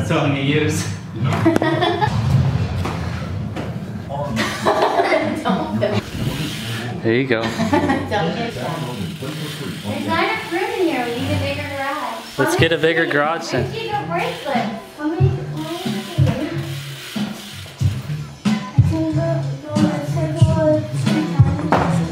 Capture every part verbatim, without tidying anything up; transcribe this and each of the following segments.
That's what I'm gonna use. There you go. Don't get that. There's not enough room in here. We need a bigger garage. Let's get a bigger garage then. Let's get a bracelet. How many? How many? I can go go in a circle three times.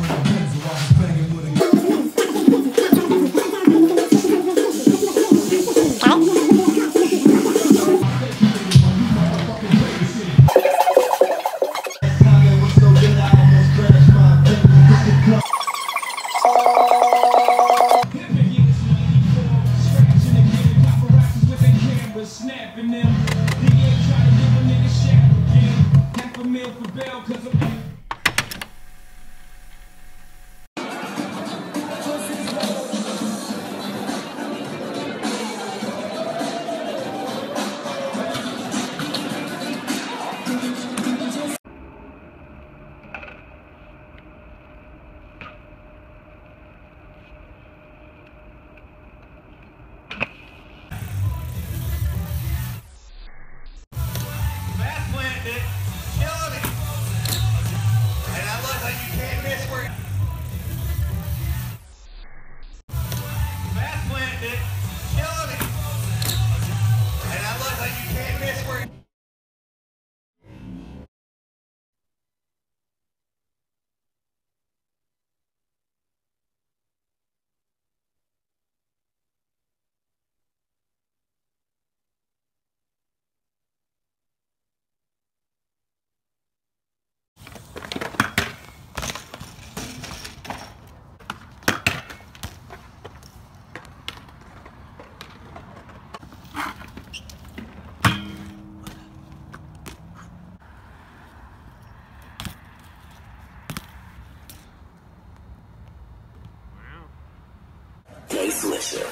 Tasteless.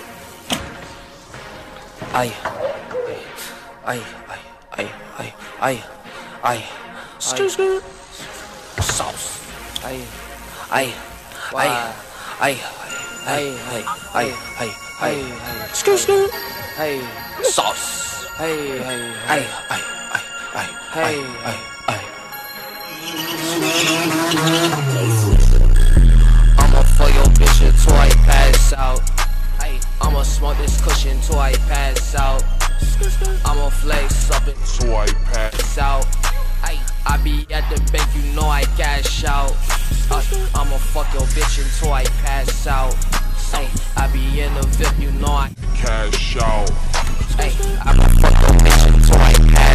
Ay, ay, ay, ay, ay, ay, ay, skirt, skirt, sauce. Ay, ay, ay, ay, ay, ay, ay, ay, ay, skirt, skirt. Ay, sauce. Ay, ay, ay, ay, ay, ay, ay, ay, ay. I'ma fuck your bitch until I pass out. I'ma smoke this cushion till I pass out. I'ma flex up until I pass out. I be at the bank, you know I cash out. uh, I'ma fuck your bitch until I pass out. I be in the V I P, you know I cash out. I'ma fuck your bitch until I pass.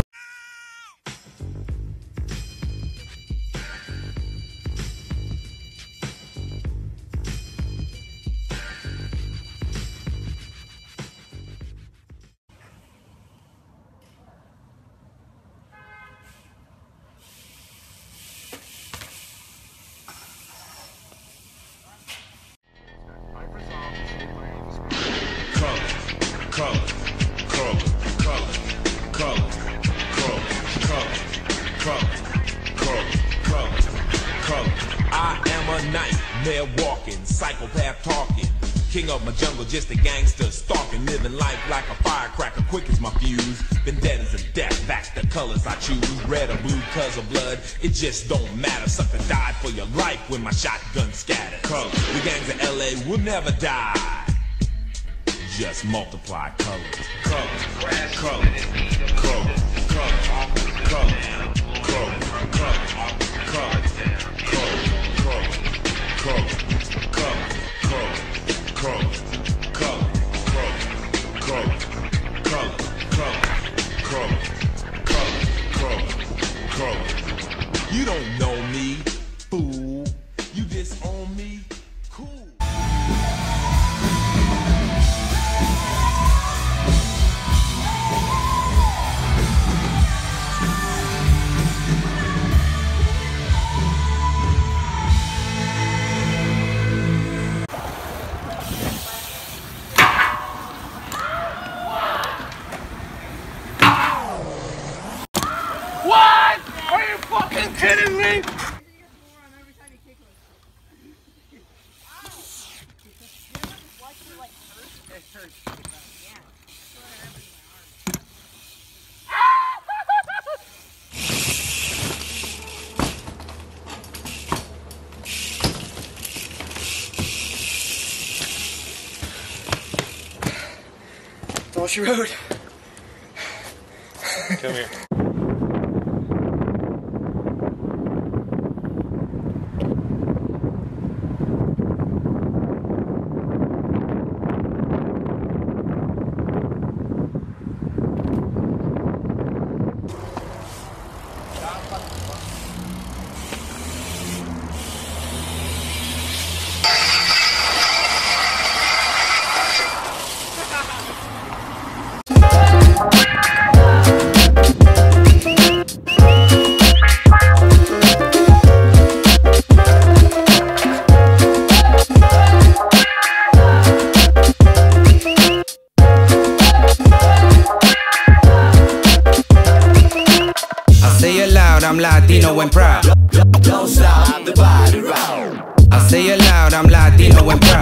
I am a nightmare walking, psychopath talking, king of my jungle, just a gangster stalking, living life like a firecracker, quick as my fuse. Vendettas of death, that's the colors I choose. Red or blue, cause of blood, it just don't matter. Sucker died for your life when my shotgun scattered. Colors, the gangs of L A will never die. Just multiply colors. Colors, colors, colors, colors, colors, colors, colors, colors. You don't know me, fool. You disown me, cool. What? Are you fucking kidding me? all she wrote. Come here. I'm Latino and proud. Don't stop the body round. I say it loud, I'm Latino and proud.